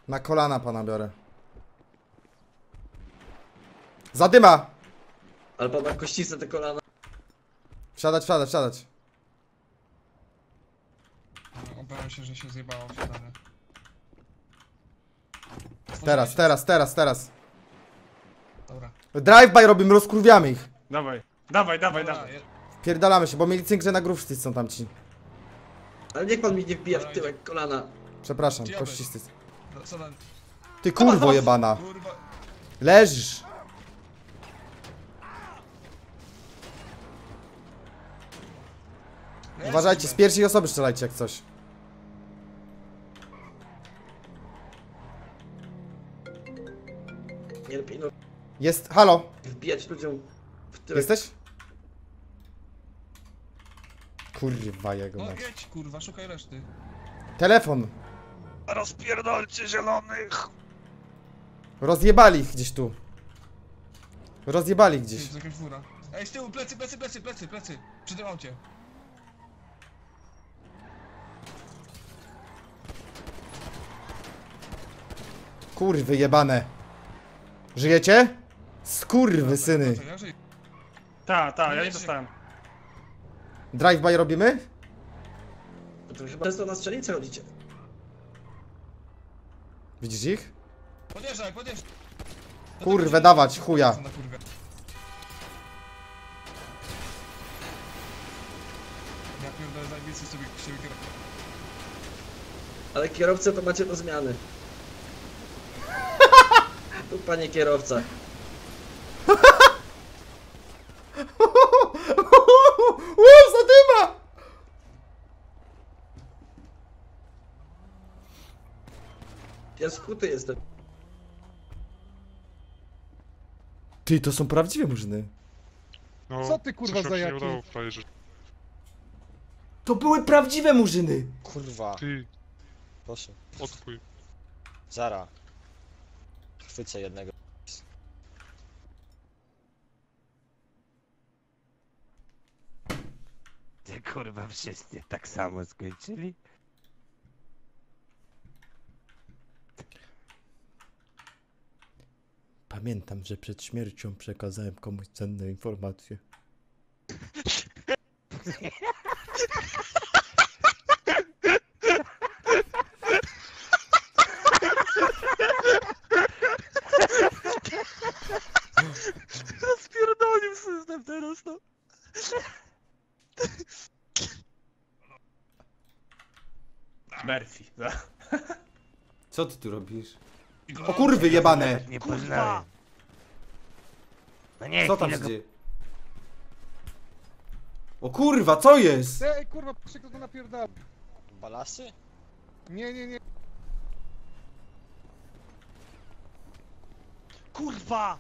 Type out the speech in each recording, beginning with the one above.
Na kolana pana biorę. Zadyma! Ale pan ma kościste te kolana. Wsiadać, wsiadać, wsiadać. Obawiam się, że się zjebało wsiadanie. Teraz. Dobra. Drive-by robimy, rozkurwiamy ich. Dawaj. Dobra, Pierdalamy się, bo mieli cynk, na grówszty są tamci. Ale niech pan mi nie wbija w tyłek kolana. Przepraszam, Gdzie kościsty. Co tam? Ty kurwo jebana. Kurwa. Leżysz. Uważajcie, z pierwszej osoby strzelajcie jak coś. Nie lepiej no Jest, halo. wbijać ludziom w tyłek. Jesteś? Kurwa jego No mać. jedź, kurwa, szukaj reszty. Telefon. Rozpierdolcie zielonych. Rozjebali ich gdzieś tu. Rozjebali ich Gdzieś. gdzieś. Jest jakaś fura. Ej, z tyłu, plecy. Przy tym aucie. Kurwy jebane. Żyjecie? Skurwy syny. Co, ja żyję. Ta, ja nie dostałem. Drive-by robimy? To chyba często na strzelnicę chodzicie. Widzisz ich? Podjeżdżaj. Kurwę dawać, chuja. Na kurwę. Ja pierdolę, zajebisty sobie kierowcę. Ale kierowcę to macie do zmiany. Tu panie kierowca. Zadyma! Ja skuty jestem. Ty, to są prawdziwe murzyny. No, Co ty, kurwa, coś za mi się jaki? nie udało, frajerze. To były prawdziwe murzyny. Kurwa, Ty, proszę. odkuj. Zara. Chwycę jednego. Ty kurwa wszyscy tak samo skończyli? Pamiętam, że przed śmiercią przekazałem komuś cenne informacje. Rozpierdolił system teraz, no. Murphy. Co ty tu robisz? O kurwy jebane! Nie poznałem. No nie, Co tam się chwilę go- dzieje? O kurwa, co jest? Ej, kurwa, kto to napierdala? Balasy? Nie. Kurwa!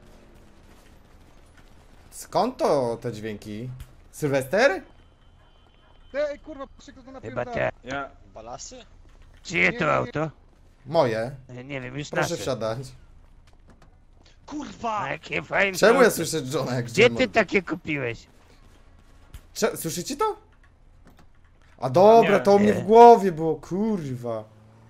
Skąd to te dźwięki? Sylwester? Ej, kurwa, kto to Chyba napierdala? te. Ja... Balasy? Czyje Nie, to nie, nie. auto? Moje. Nie wiem, już Proszę nasze. wsiadać. Kurwa! No jakie fajne Czemu ja auto. słyszę Johna jak Gdzie ty John? takie kupiłeś? Słyszycie to? A dobra, Nie, to u mnie nie. w głowie było, kurwa.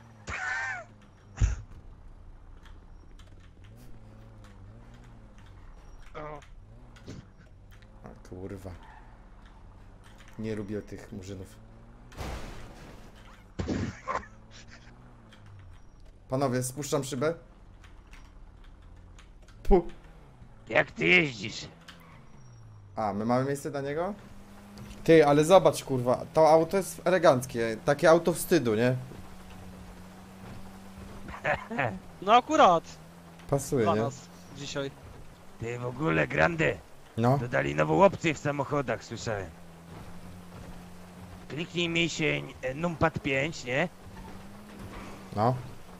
A kurwa. Nie lubię tych murzynów. Panowie, spuszczam szybę. Pu. Jak ty jeździsz? A, my mamy miejsce dla niego? Ty, ale zobacz kurwa, to auto jest eleganckie. Takie auto wstydu, nie? No akurat, Pasuje, dla nie? nas dzisiaj. Ty w ogóle grande. No. Dodali nową opcję w samochodach, słyszałem. Kliknij mięsień numpad 5, nie? No.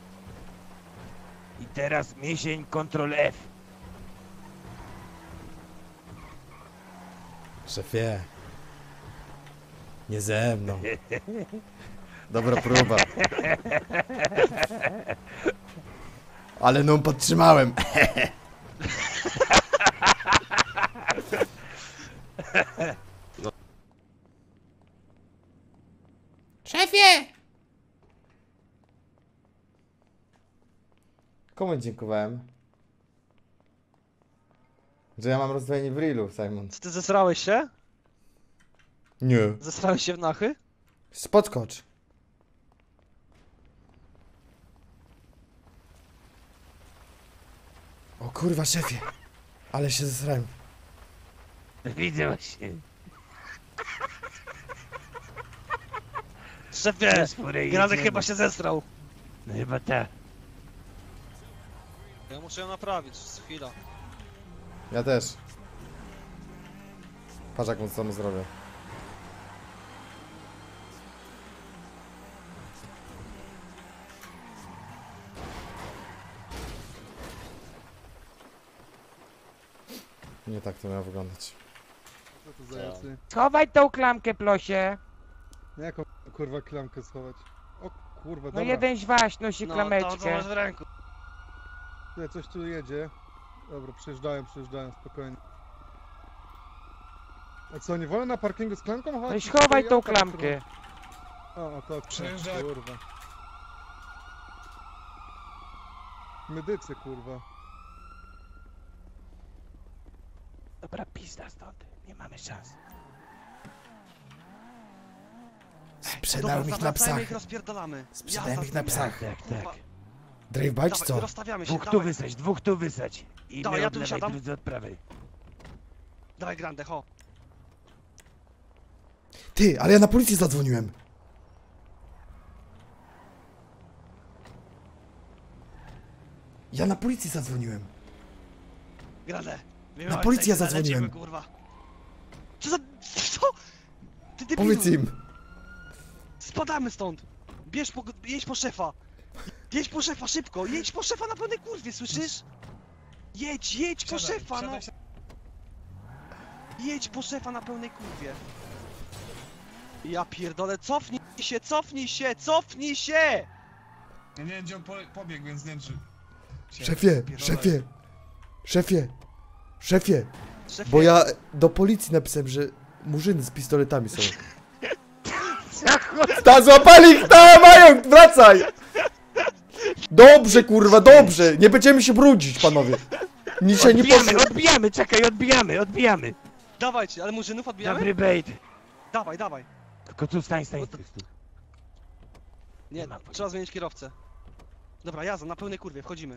I teraz mięsień Ctrl F. Szefie. Nie ze mną. Dobra próba. Ale no podtrzymałem. Szefie! Komu dziękowałem? Że ja mam rozdwojenie w reelu, Simon. Co ty zesrałeś się? Nie. Zesrałeś się w nachy? Podskocz. O kurwa, szefie. Ale się zesrałem. Widzę właśnie. Szefie! Spore Gradek jedziemy. chyba się zesrał. No chyba tak. Ja muszę ją naprawić, chwila. Ja też. Patrz jaką stronę zrobię. Nie tak to miało wyglądać. Co to za jacy? Schowaj tą klamkę, plosie. Jaką kurwa klamkę schować? O kurwa, No dobra. jeden z was nosi No, klameczkę. to masz w ręku. Tutaj coś tu jedzie. Dobra, przejeżdżają, spokojnie. A co, nie wolno na parkingu z klamką chodzić? No i schowaj tą Ja tam, klamkę. kurwa. O, to Przejeżdżaj. kurwa. Medycy, kurwa. Dobra, pizda stąd. Nie mamy szans. Sprzedałem ich na psach. ich rozpierdalamy. Sprzedałem ich na psach. Tak, tak. Drive-by czy co? Rozstawiamy się, Dwóch tu wysać. I Dawaj, ja od tu lewej, siadam. drudzy od prawej. Dawaj Grande, ho. Ty, ale ja na policję zadzwoniłem. Ja na policję zadzwoniłem. Grande. Na policję zadzwoniłem. Lecimy, kurwa. Co za... Co? Ty debilu. Powiedz im. Spadamy stąd. Jedź po szefa. Jedź po szefa, szybko. Jedź po szefa na pełnej kurwie, słyszysz? Jedź po Siadaj, szefa, no. siadaj, siadaj. Jedź po szefa na pełnej kurwie. Ja pierdolę, cofnij się! Ja nie wiem gdzie on pobiegł, więc nie wiem czy... Szefie, szefie. Szefie. Szefie. Szefie, Bo ja do policji napisałem, że murzyny z pistoletami są. Ta, złapali ich, ta, mają, wracaj! Dobrze, kurwa, dobrze. Nie będziemy się brudzić, panowie. Nic się nie poszło. Odbijamy, czekaj, odbijamy. dawajcie, ale murzynów odbijamy? Dobry bait. Dawaj. Tylko tu stań. Nie, trzeba zmienić kierowcę. Dobra, jazda, na pełnej kurwie, wchodzimy.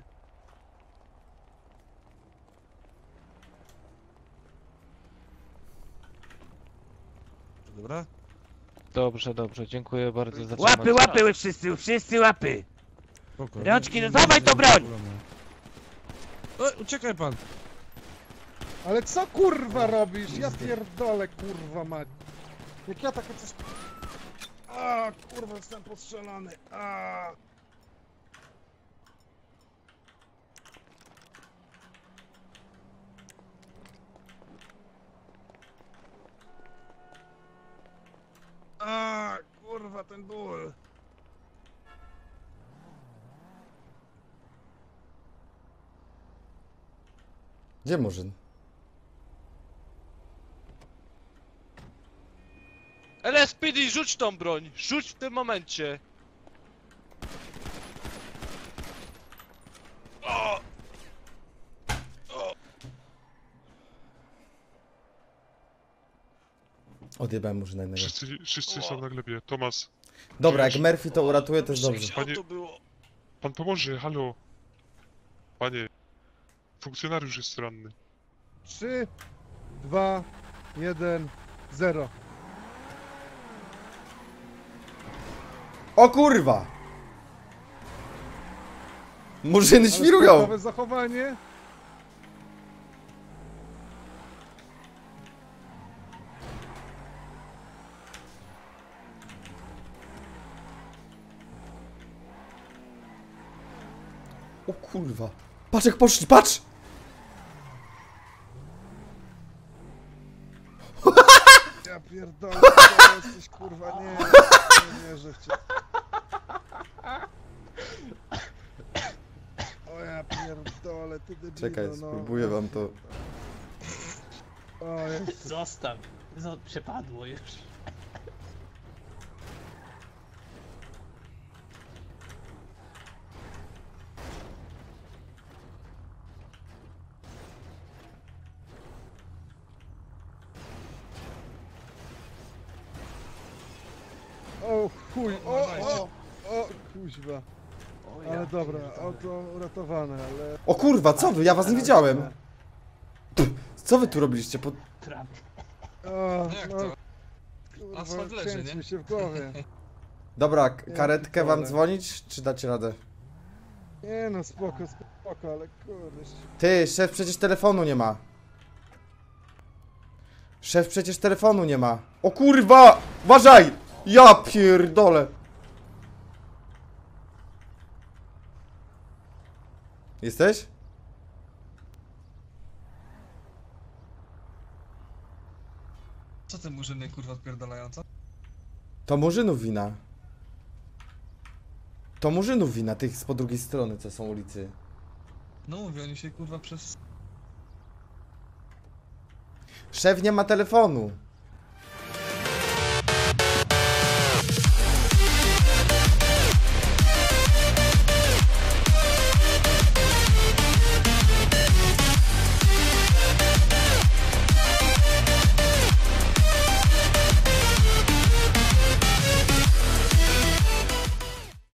Dobra? Dobrze, dziękuję bardzo za Łapy, wszyscy łapy. Rączki, no dawaj tą broń. Uciekaj pan. Ale co kurwa robisz? Ja pierdolę, kurwa mać. Jak ja takie coś... A, kurwa, jestem postrzelony. A. A, kurwa, ten ból. Gdzie murzyn? LSPD, rzuć tą broń! Rzuć w tym momencie! Odjebałem murzyna jednego. Wszyscy są na glebie. Tomas, Dobra, jak Murphy to uratuje, to jest dobrze. Panie- pan pomoże, halo. Panie, funkcjonariusz jest ranny. 3, 2, 1, 0. O kurwa! Murzyny świrują! Nowe zachowanie. O kurwa! Patrz jak poszli, patrz! Ja pierdolę, to jesteś kurwa, nie wierzę w cię. O ja pierdolę, ty debilu, Czekaj, no. spróbuję wam to... O jest. Zostaw. Przepadło już. O chuj, o, kuźwa. Ale dobra, auto uratowane, ale... O kurwa, co wy? Ja was nie widziałem. Co wy tu robiliście? O, Jak no, to? kurwa, Asfalt leży, kręci nie? mi się w głowie. Dobra, karetkę wam pitole. dzwonić, czy dacie radę? Nie no, spoko, ale kurde. Ty, szef przecież telefonu nie ma. Szef przecież telefonu nie ma. O kurwa! Uważaj! Ja pierdolę! Jesteś? Co te murzyny kurwa odpierdalające? To Murzynów wina. To Murzynów wina, tych z po drugiej strony, co są ulicy. No mówię, oni się kurwa przez... Szef nie ma telefonu.